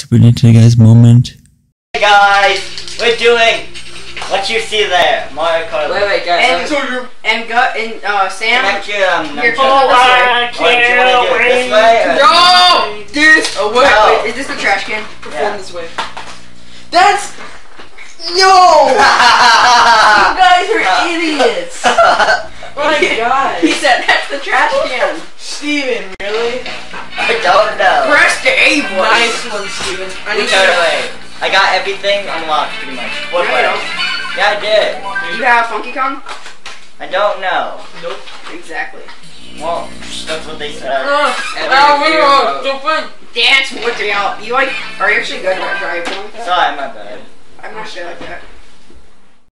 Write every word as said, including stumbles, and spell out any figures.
Super Nintendo Guys moment. Hey guys, we're doing what you see there, Mario Kart. Wait, wait, guys. And, and gut and uh, Sam. Connect your um. You're oh, I oh, do you want to do it this way? Or? No, this. Oh wait, No. wait, is this the trash can? Perform Yeah. this way. That's No. you guys are idiots. Oh my god. He said that's the trash can. Steven, really? I don't know. Press the A button. Nice one, Steven. I need Which other way? I got everything unlocked pretty much. What No, way? you don't. Yeah, I did. You have Funky Kong? I don't know. Nope. Exactly. Well, that's what they said. Uh, Every uh, video. stupid. Dance with me out. You like? Are you actually good at driving? Sorry, my bad. I'm not good at that.